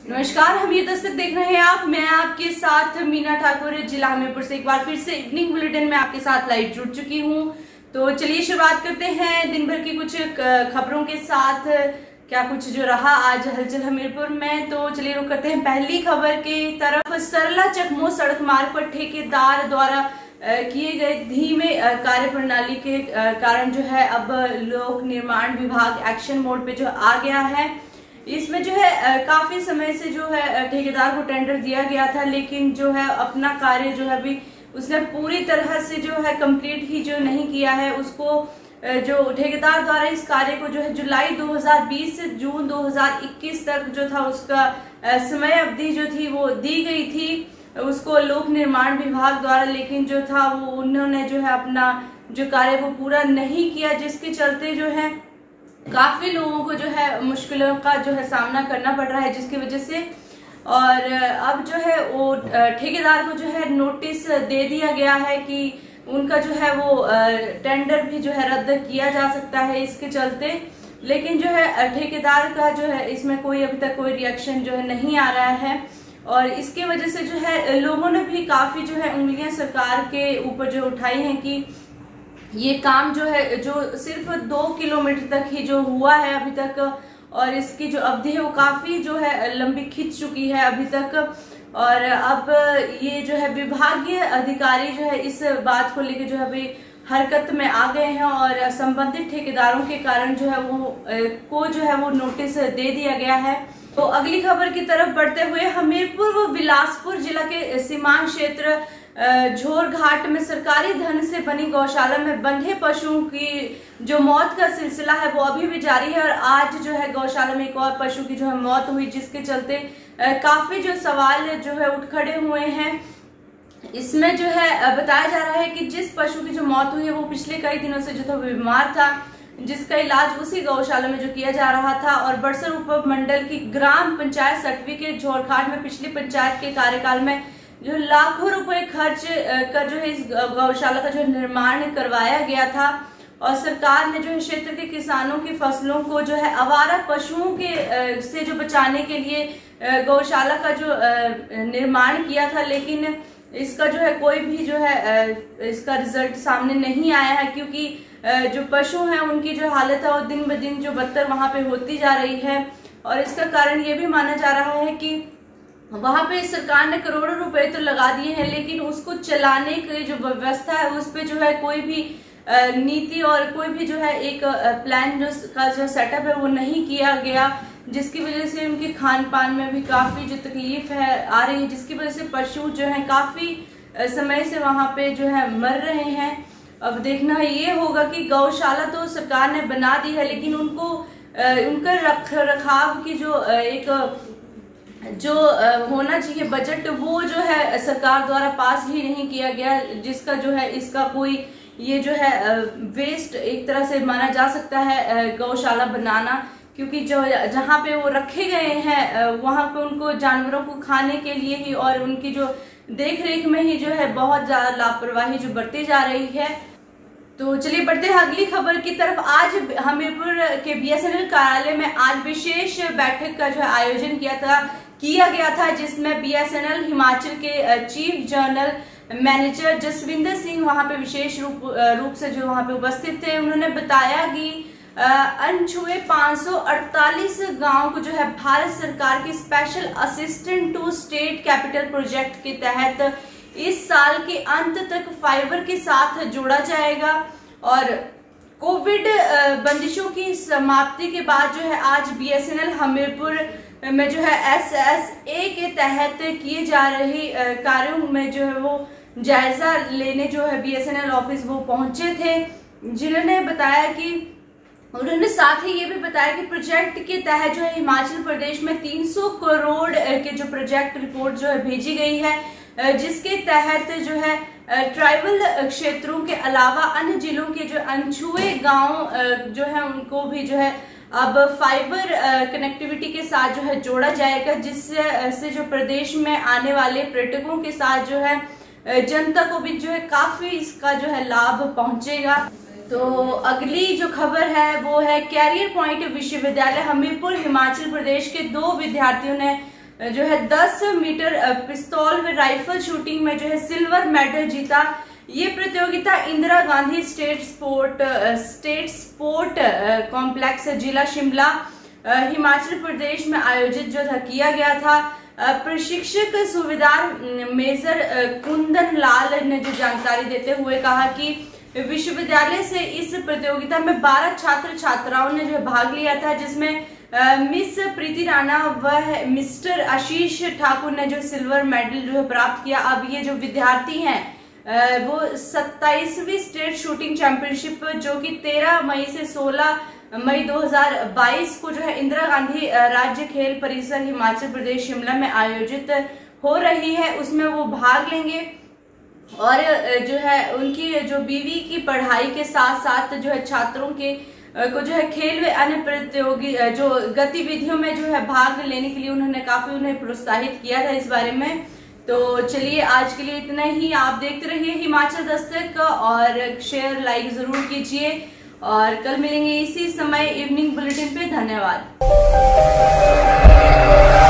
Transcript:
नमस्कार, हम ये दस्तक देख रहे हैं आप। मैं आपके साथ मीना ठाकुर, जिला हमीरपुर से एक बार फिर से इवनिंग बुलेटिन में आपके साथ लाइव जुड़ चुकी हूँ। तो चलिए शुरुआत करते हैं दिन भर की कुछ खबरों के साथ। क्या कुछ जो रहा आज हलचल हमीरपुर में, तो चलिए रुक करते हैं पहली खबर की तरफ। सरला चकमो सड़क मार्ग पर ठेकेदार द्वारा किए गए धीमे कार्य प्रणाली के कारण जो है अब लोक निर्माण विभाग एक्शन मोड पे जो आ गया है। इसमें जो है काफी समय से जो है ठेकेदार को टेंडर दिया गया था, लेकिन जो है अपना कार्य जो है अभी उसने पूरी तरह से जो है कंप्लीट ही जो नहीं किया है। उसको जो ठेकेदार द्वारा इस कार्य को जो है जुलाई 2020 से जून 2021 तक जो था उसका समय अवधि जो थी वो दी गई थी उसको लोक निर्माण विभाग द्वारा, लेकिन जो था वो उन्होंने जो है अपना जो कार्य वो पूरा नहीं किया, जिसके चलते जो है काफी लोगों को जो है मुश्किलों का जो है सामना करना पड़ रहा है, जिसकी वजह से और अब जो है वो ठेकेदार को जो है नोटिस दे दिया गया है कि उनका जो है वो टेंडर भी जो है रद्द किया जा सकता है इसके चलते। लेकिन जो है ठेकेदार का जो है इसमें कोई अभी तक कोई रिएक्शन जो है नहीं आ रहा है, और इसके वजह से जो है लोगों ने भी काफी जो है उंगलियां सरकार के ऊपर जो उठाई हैं कि ये काम जो है जो सिर्फ 2 किलोमीटर तक ही जो हुआ है अभी तक, और इसकी जो अवधि है वो काफी जो है लंबी खिंच चुकी है अभी तक। और अब ये जो है विभागीय अधिकारी जो है इस बात को लेकर जो है अभी हरकत में आ गए हैं, और संबंधित ठेकेदारों के कारण जो है वो जो है वो नोटिस दे दिया गया है। तो अगली खबर की तरफ बढ़ते हुए, हमीरपुर व बिलासपुर जिला के सीमांत क्षेत्र झोर घाट में सरकारी धन से बनी गौशाला में बंधे पशुओं की जो मौत का सिलसिला है वो अभी भी जारी है। और आज जो है गौशाला में एक और पशु की जो है मौत हुई, जिसके चलते काफी जो सवाल जो है उठ खड़े हुए हैं। इसमें जो है बताया जा रहा है कि जिस पशु की जो मौत हुई है वो पिछले कई दिनों से जो था बीमार था, जिसका इलाज उसी गौशाला में जो किया जा रहा था। और बड़सर उपमंडल की ग्राम पंचायत सटवी के झोरघाट में पिछली पंचायत के कार्यकाल में जो लाखों रुपए खर्च कर जो है इस गौशाला का जो निर्माण करवाया गया था, और सरकार ने जो है क्षेत्र के किसानों की फसलों को जो है आवारा पशुओं के से जो बचाने के लिए गौशाला का जो निर्माण किया था। लेकिन इसका जो है कोई भी जो है इसका रिजल्ट सामने नहीं आया है, क्योंकि जो पशु हैं उनकी जो हालत है वो दिन ब दिन जो बदतर वहां पे होती जा रही है। और इसका कारण ये भी माना जा रहा है कि वहां पे सरकार ने करोड़ों रुपए तो लगा दिए हैं, लेकिन उसको चलाने की जो व्यवस्था है उस पे जो है कोई भी नीति और कोई भी जो है एक प्लान जो का जो सेटअप है वो नहीं किया गया, जिसकी वजह से उनके खान पान में भी काफी जो तकलीफ है आ रही है, जिसकी वजह से पशु जो है काफी समय से वहां पे जो है मर रहे हैं। अब देखना ये होगा कि गौशाला तो सरकार ने बना दी है, लेकिन उनको उनका रख रखाव की जो एक जो होना चाहिए बजट वो जो है सरकार द्वारा पास ही नहीं किया गया, जिसका जो है इसका कोई ये जो है वेस्ट एक तरह से माना जा सकता है गौशाला बनाना, क्योंकि जो जहाँ पे वो रखे गए हैं वहां पे उनको जानवरों को खाने के लिए ही और उनकी जो देख रेख में ही जो है बहुत ज्यादा लापरवाही जो बरती जा रही है। तो चलिए बढ़ते हैं अगली खबर की तरफ। आज हमीरपुर के बीएसएनएल कार्यालय में आज विशेष बैठक का जो है आयोजन किया गया था, जिसमें बीएसएनएल हिमाचल के chief general manager Jaswinder Singh वहां पे विशेष रूप से जो वहां पे उपस्थित थे। उन्होंने बताया कि अनछुए 548 गांव को जो है भारत सरकार के special assistant to state capital project के तहत इस साल के अंत तक फाइबर के साथ जोड़ा जाएगा। और कोविड बंदिशों की समाप्ति के बाद जो है आज बीएसएनएल हमीरपुर में जो है SSA के तहत किए जा रहे कार्यों में जो है वो जायजा लेने जो है बीएसएनएल ऑफिस वो पहुंचे थे, जिन्होंने बताया कि उन्होंने साथ ही ये भी बताया कि प्रोजेक्ट के तहत जो है हिमाचल प्रदेश में 300 करोड़ के जो प्रोजेक्ट रिपोर्ट जो है भेजी गई है, जिसके तहत जो है ट्राइबल क्षेत्रों के अलावा अन्य जिलों के जो अनछुए गांव जो है उनको भी जो है अब फाइबर कनेक्टिविटी के साथ जो है जोड़ा जाएगा, जिससे जो प्रदेश में आने वाले पर्यटकों के साथ जो है जनता को भी जो है काफी इसका जो है लाभ पहुंचेगा। तो अगली जो खबर है वो है कैरियर पॉइंट विश्वविद्यालय हमीरपुर हिमाचल प्रदेश के 2 विद्यार्थियों ने जो है 10 मीटर पिस्तौल व राइफल शूटिंग में जो है सिल्वर मेडल जीता। ये प्रतियोगिता Indira Gandhi state sport complex जिला शिमला हिमाचल प्रदेश में आयोजित जो था किया गया था। प्रशिक्षक सूबेदार मेजर कुंदन लाल ने जो जानकारी देते हुए कहा कि विश्वविद्यालय से इस प्रतियोगिता में 12 छात्र छात्राओं ने जो भाग लिया था, जिसमें मिस प्रीति राणा व मिस्टर आशीष ठाकुर ने जो सिल्वर मेडल जो है प्राप्त किया। अब ये जो विद्यार्थी हैं वो 27वीं स्टेट शूटिंग चैंपियनशिप जो कि 13 मई से 16 मई 2022 को जो है इंदिरा गांधी राज्य खेल परिसर हिमाचल प्रदेश शिमला में आयोजित हो रही है, उसमें वो भाग लेंगे। और जो है उनकी जो बीवी की पढ़ाई के साथ साथ जो है छात्रों के को जो है खेल व अन्य प्रतियोगी जो गतिविधियों में जो है भाग लेने के लिए उन्होंने काफी उन्हें प्रोत्साहित किया था इस बारे में। तो चलिए आज के लिए इतना ही। आप देखते रहिए हिमाचल दस्तक और शेयर लाइक जरूर कीजिए और कल मिलेंगे इसी समय इवनिंग बुलेटिन पे। धन्यवाद।